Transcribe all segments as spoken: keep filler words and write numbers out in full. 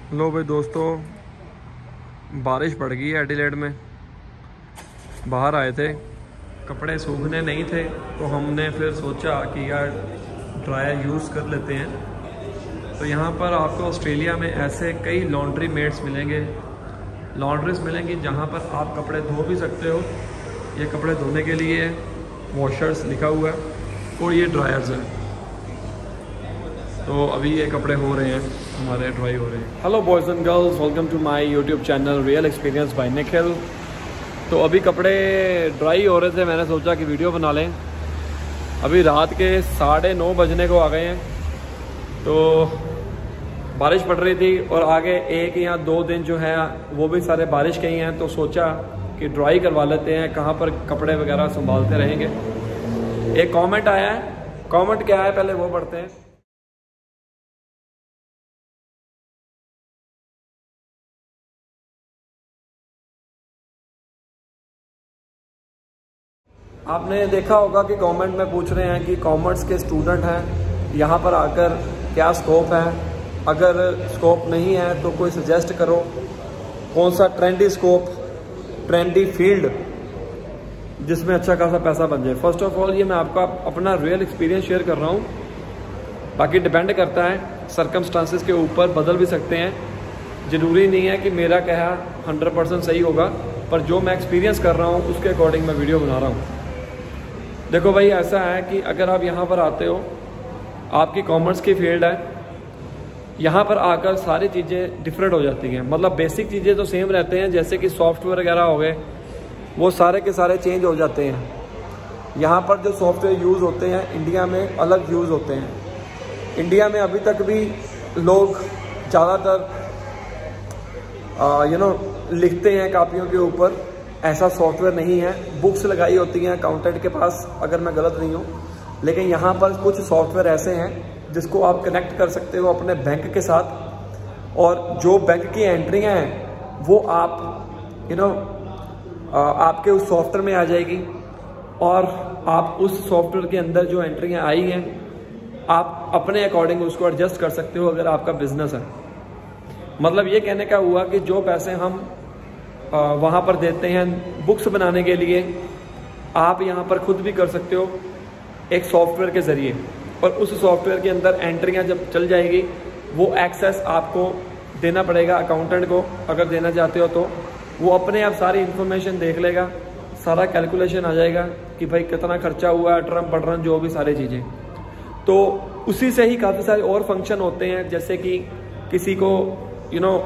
लो भाई दोस्तों, बारिश पड़ गई है एडिलेड में। बाहर आए थे, कपड़े सूखने नहीं थे तो हमने फिर सोचा कि यार ड्रायर यूज़ कर लेते हैं। तो यहाँ पर आपको ऑस्ट्रेलिया में ऐसे कई लॉन्ड्री मेट्स मिलेंगे, लॉन्ड्रीज मिलेंगी जहाँ पर आप कपड़े धो भी सकते हो। ये कपड़े धोने के लिए वॉशर्स लिखा हुआ है और ये ड्रायर्स हैं। तो अभी ये कपड़े हो रहे हैं, हमारे ड्राई हो रहे हैं। Hello boys and girls, welcome to my YouTube channel real experience by Nikhil. तो अभी कपड़े ड्राई हो रहे थे, मैंने सोचा कि वीडियो बना लें। अभी रात के साढ़े नौ बजने को आ गए हैं। तो बारिश पड़ रही थी और आगे एक या दो दिन जो है वो भी सारे बारिश के ही हैं। तो सोचा कि ड्राई करवा लेते हैं, कहाँ पर कपड़े वगैरह संभालते रहेंगे। एक कमेंट आया है, कमेंट क्या है पहले वो पढ़ते हैं। आपने देखा होगा कि कमेंट में पूछ रहे हैं कि कॉमर्स के स्टूडेंट हैं, यहाँ पर आकर क्या स्कोप है, अगर स्कोप नहीं है तो कोई सजेस्ट करो, कौन सा ट्रेंडी स्कोप, ट्रेंडी फील्ड जिसमें अच्छा खासा पैसा बन जाए। फर्स्ट ऑफ ऑल ये मैं आपका अपना रियल एक्सपीरियंस शेयर कर रहा हूँ, बाकी डिपेंड करता है सर्कमस्टांसिस के ऊपर, बदल भी सकते हैं। ज़रूरी नहीं है कि मेरा कहा हंड्रेड परसेंट सही होगा, पर जो मैं एक्सपीरियंस कर रहा हूँ उसके अकॉर्डिंग मैं वीडियो बना रहा हूँ। देखो भाई, ऐसा है कि अगर आप यहाँ पर आते हो, आपकी कॉमर्स की फील्ड है, यहाँ पर आकर सारी चीज़ें डिफरेंट हो जाती हैं। मतलब बेसिक चीज़ें तो सेम रहते हैं, जैसे कि सॉफ्टवेयर वगैरह हो गए, वो सारे के सारे चेंज हो जाते हैं। यहाँ पर जो सॉफ्टवेयर यूज़ होते हैं इंडिया में अलग यूज़ होते हैं। इंडिया में अभी तक भी लोग ज़्यादातर यू नो लिखते हैं कापियों के ऊपर, ऐसा सॉफ्टवेयर नहीं है। बुक्स लगाई होती हैं अकाउंटेंट के पास, अगर मैं गलत नहीं हूँ। लेकिन यहाँ पर कुछ सॉफ्टवेयर ऐसे हैं जिसको आप कनेक्ट कर सकते हो अपने बैंक के साथ, और जो बैंक की एंट्रियाँ हैं वो आप यू नो आपके उस सॉफ्टवेयर में आ जाएगी, और आप उस सॉफ्टवेयर के अंदर जो एंट्रियाँ आई हैं आप अपने अकॉर्डिंग उसको एडजस्ट कर सकते हो अगर आपका बिजनेस है। मतलब ये कहने का हुआ कि जो पैसे हम वहाँ पर देते हैं बुक्स बनाने के लिए, आप यहाँ पर खुद भी कर सकते हो एक सॉफ्टवेयर के ज़रिए, और उस सॉफ्टवेयर के अंदर एंट्रियाँ जब चल जाएगी वो एक्सेस आपको देना पड़ेगा अकाउंटेंट को। अगर देना चाहते हो तो वो अपने आप सारी इन्फॉर्मेशन देख लेगा, सारा कैलकुलेशन आ जाएगा कि भाई कितना खर्चा हुआ, टर्म पटरन जो भी सारी चीज़ें। तो उसी से ही काफ़ी सारे और फंक्शन होते हैं, जैसे कि किसी को यू नो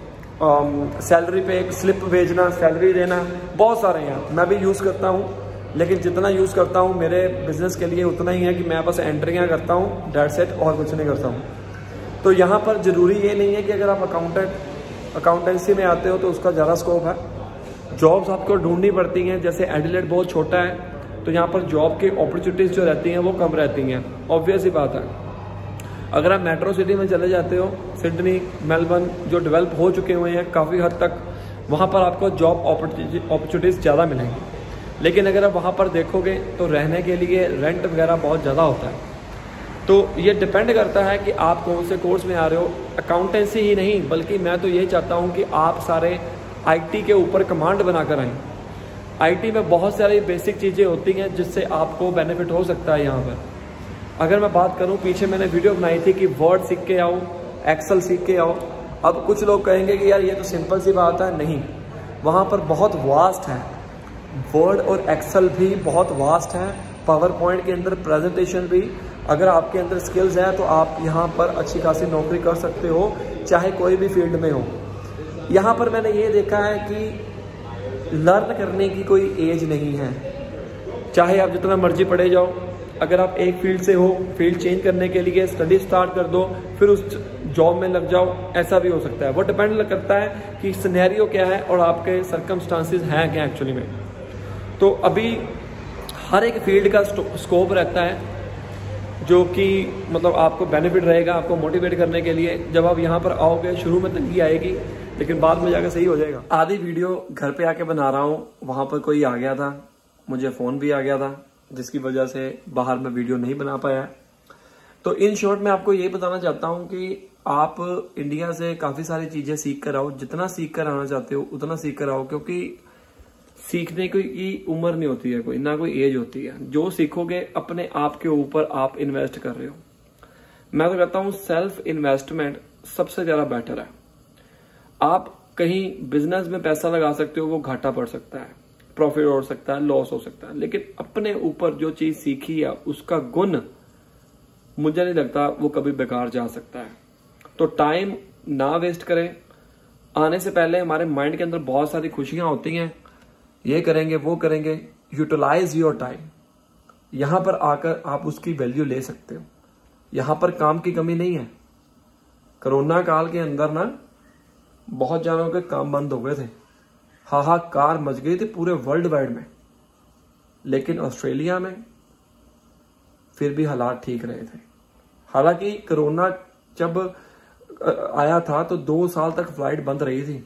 सैलरी पे एक स्लिप भेजना, सैलरी देना, बहुत सारे हैं। मैं भी यूज़ करता हूँ, लेकिन जितना यूज़ करता हूँ मेरे बिजनेस के लिए उतना ही है कि मैं बस एंट्रियाँ करता हूँ, डेट्स इट, और कुछ नहीं करता हूँ। तो यहाँ पर ज़रूरी ये नहीं है कि अगर आप अकाउंटेंट अकाउंटेंसी में आते हो तो उसका ज़्यादा स्कोप है। जॉब्स आपको ढूंढनी पड़ती हैं, जैसे एडिलेड बहुत छोटा है तो यहाँ पर जॉब की अपॉर्चुनिटीज़ जो रहती हैं वो कम रहती हैं, ऑब्वियस ही बात है। अगर आप मेट्रो सिटी में चले जाते हो, सिडनी, मेलबर्न जो डेवलप हो चुके हुए हैं काफ़ी हद तक, वहाँ पर आपको जॉब अपॉर्चुनिटीज़ ज़्यादा मिलेंगी। लेकिन अगर आप वहाँ पर देखोगे तो रहने के लिए रेंट वगैरह बहुत ज़्यादा होता है। तो ये डिपेंड करता है कि आप कौन से कोर्स में आ रहे हो। अकाउंटेंसी ही नहीं, बल्कि मैं तो यही चाहता हूँ कि आप सारे आईटी के ऊपर कमांड बनाकर आएँ। आईटी में बहुत सारी बेसिक चीज़ें होती हैं जिससे आपको बेनिफिट हो सकता है। यहाँ पर अगर मैं बात करूं, पीछे मैंने वीडियो बनाई थी कि वर्ड सीख के आओ, एक्सेल सीख के आओ। अब कुछ लोग कहेंगे कि यार ये तो सिंपल सी बात है, नहीं, वहाँ पर बहुत वास्ट है। वर्ड और एक्सेल भी बहुत वास्ट है, पावर पॉइंट के अंदर प्रेजेंटेशन भी। अगर आपके अंदर स्किल्स हैं तो आप यहाँ पर अच्छी खासी नौकरी कर सकते हो, चाहे कोई भी फील्ड में हो। यहाँ पर मैंने ये देखा है कि लर्न करने की कोई एज नहीं है, चाहे आप जितना मर्जी पढ़े जाओ। अगर आप एक फील्ड से हो, फील्ड चेंज करने के लिए स्टडी स्टार्ट कर दो, फिर उस जॉब में लग जाओ, ऐसा भी हो सकता है। वो डिपेंड करता है कि सिनेरियो क्या है और आपके सर्कमस्टांसिस हैं क्या एक्चुअली में। तो अभी हर एक फील्ड का स्कोप रहता है जो कि मतलब आपको बेनिफिट रहेगा, आपको मोटिवेट करने के लिए। जब आप यहाँ पर आओगे शुरू में तंगी आएगी, लेकिन बाद में जाकर सही हो जाएगा। आधी वीडियो घर पे आके बना रहा हूँ, वहाँ पर कोई आ गया था, मुझे फ़ोन भी आ गया था, जिसकी वजह से बाहर में वीडियो नहीं बना पाया। तो इन शॉर्ट मैं आपको ये बताना चाहता हूँ कि आप इंडिया से काफी सारी चीजें सीख कर आओ, जितना सीख कर आना चाहते हो उतना सीख कर आओ, क्योंकि सीखने की उम्र नहीं होती है कोई, ना कोई एज होती है। जो सीखोगे अपने आप के ऊपर आप इन्वेस्ट कर रहे हो। मैं तो कहता हूं सेल्फ इन्वेस्टमेंट सबसे ज्यादा बेटर है। आप कहीं बिजनेस में पैसा लगा सकते हो, वो घाटा पड़ सकता है, प्रॉफिट हो सकता है, लॉस हो सकता है, लेकिन अपने ऊपर जो चीज सीखी है उसका गुण मुझे नहीं लगता वो कभी बेकार जा सकता है। तो टाइम ना वेस्ट करें। आने से पहले हमारे माइंड के अंदर बहुत सारी खुशियां होती हैं, ये करेंगे वो करेंगे। Utilize your time. यहां पर आकर आप उसकी वैल्यू ले सकते हो। यहां पर काम की कमी नहीं है। कोरोना काल के अंदर ना बहुत जनों के काम बंद हो गए थे, हाहाकार मच गई थी पूरे वर्ल्ड वाइड में, लेकिन ऑस्ट्रेलिया में फिर भी हालात ठीक रहे थे। हालांकि कोरोना जब आया था तो दो साल तक फ्लाइट बंद रही थी,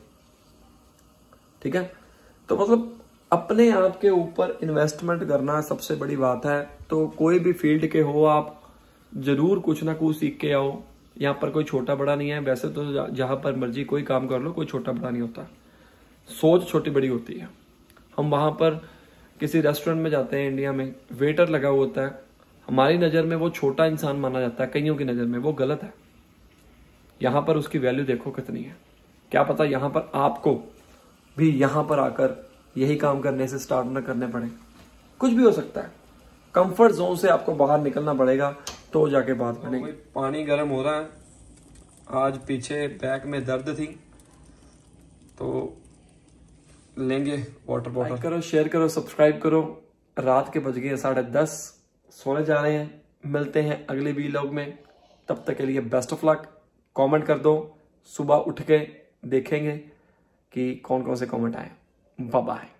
ठीक है। तो मतलब अपने आप के ऊपर इन्वेस्टमेंट करना सबसे बड़ी बात है। तो कोई भी फील्ड के हो आप, जरूर कुछ ना कुछ सीख के आओ। यहाँ पर कोई छोटा बड़ा नहीं है। वैसे तो जहां पर मर्जी कोई काम कर लो, कोई छोटा बड़ा नहीं होता, सोच छोटी बड़ी होती है। हम वहां पर किसी रेस्टोरेंट में जाते हैं इंडिया में, वेटर लगा हुआ होता है, हमारी नजर में वो छोटा इंसान माना जाता है, कईयों की नजर में वो गलत है। यहां पर उसकी वैल्यू देखो कितनी है। क्या पता यहां पर आपको भी यहां पर आकर यही काम करने से स्टार्ट न करने पड़े, कुछ भी हो सकता है। कंफर्ट जोन से आपको बाहर निकलना पड़ेगा तो जाके बात बनेगी। पानी गर्म हो रहा है। आज पीछे बैक में दर्द थी तो लेंगे वाटर बॉटल। लाइक करो, शेयर करो, सब्सक्राइब करो। रात के बज गए साढ़े दस, सोने जा रहे हैं। मिलते हैं अगले वीलॉग में, तब तक के लिए बेस्ट ऑफ लक। कमेंट कर दो, सुबह उठ के देखेंगे कि कौन कौन से कमेंट आए। Bye bye.